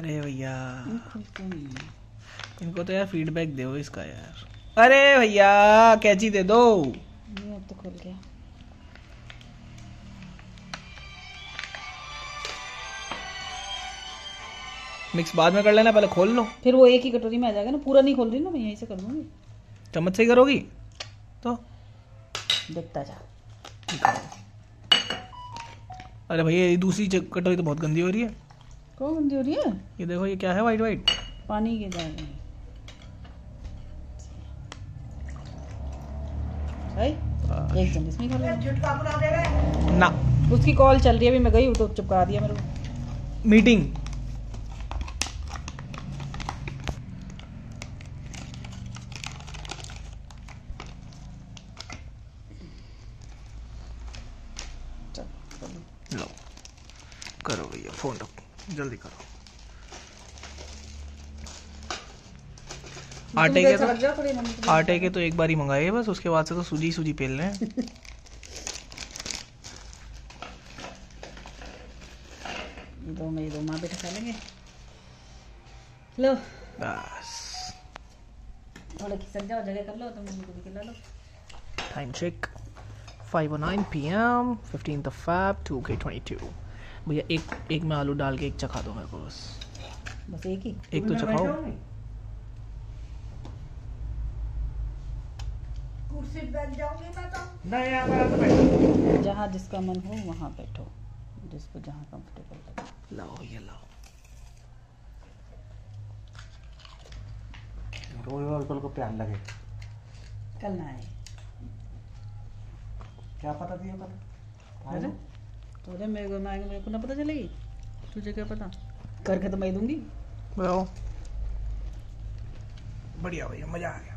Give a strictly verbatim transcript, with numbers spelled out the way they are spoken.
अरे भैया खुलता नहीं है। इनको तो यार फीडबैक दो इसका यार। अरे भैया कैची दे दो। नहीं अब तो खुल गया। मिक्स बाद में कर लेना, पहले खोल लो। फिर वो एक ही कटोरी में आ जाएगा ना, पूरा नहीं खोल रही ना मैं, यहीं से कर दूंगी। चम्मच से ही करोगी तो देखता जा। अरे भैया ये दूसरी च- कटोरी तो बहुत गंदी हो रही है। कौन गंदी हो रही है? ये देखो ये क्या है वाइट वाइट। पानी के जाएगा भाई, एक चम्मच में खा लो ना। उसकी कॉल चल रही है अभी, मैं गई हूँ तो चिपका दिया मेरे को। मीटिंग। लो करो भैया, फोन रखो जल्दी करो। आटे के तो आटे के तो एक बार ही मंगाए बस, उसके बाद से तो सूजी सूजी पेल रहे हैं। दो में दो माँ बेटा खा लेंगे। लो बस थोड़ा खिसक जाओ, जगह कर लो तो मम्मी को भी खिला लो। Time check five O nine P M fifteenth of Feb two K twenty two. भैया एक एक में आलू डाल के एक चखा दो मेरे को बस। बस एक ही एक तो चखाओ। कुर्सी पे बैठ जाऊंगी मैं तो। नहीं यहाँ पर तो बैठो। जहाँ जिसका मन हो वहाँ बैठो, जिसको जहाँ कंफर्टेबल लगे। लाओ ये लाओ। रोज रोज कल को प्यार लगे। कल ना आए क्या पता दिया पता। अरे तो अरे मेरे को ना आएगा, मेरे को ना पता चलेगी, तुझे क्या पता, करके तो मैं ही दूंगी। बढ़िया भैया मजा आ गया।